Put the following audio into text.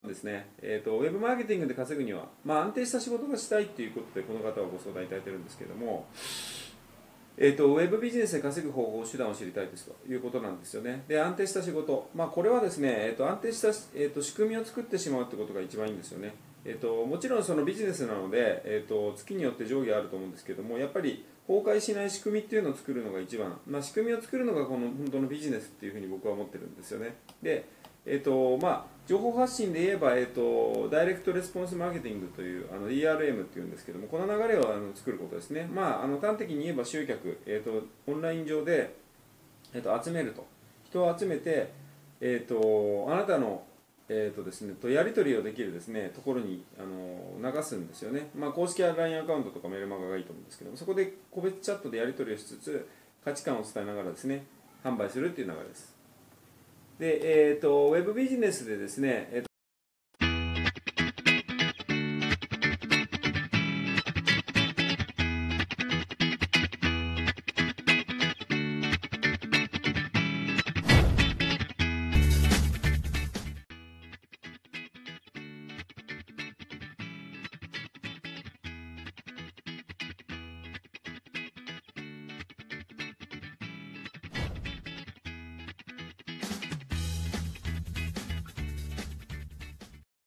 ですね、ウェブマーケティングで稼ぐには、安定した仕事がしたいということでこの方はご相談いただいているんですけれども、ウェブビジネスで稼ぐ方法、手段を知りたいですということなんですよね。で、安定した仕事、これはですね、安定した、仕組みを作ってしまうということが一番いいんですよね。もちろんそのビジネスなので、月によって上下あると思うんですけども、やっぱり崩壊しない仕組みっていうのを作るのが一番、仕組みを作るのがこの本当のビジネスっていうふうに僕は思ってるんですよね。で、情報発信で言えば、ダイレクトレスポンスマーケティングというDRM っていうんですけども、この流れを作ることですね。端的に言えば集客、オンライン上で、集めると、人を集めて、あなたの、ですね、やり取りをできるですねところに流すんですよね。公式 LINE アカウントとかメルマガがいいと思うんですけども、そこで個別チャットでやり取りをしつつ価値観を伝えながらですね販売するっていう流れです。で、ウェブビジネスでですね、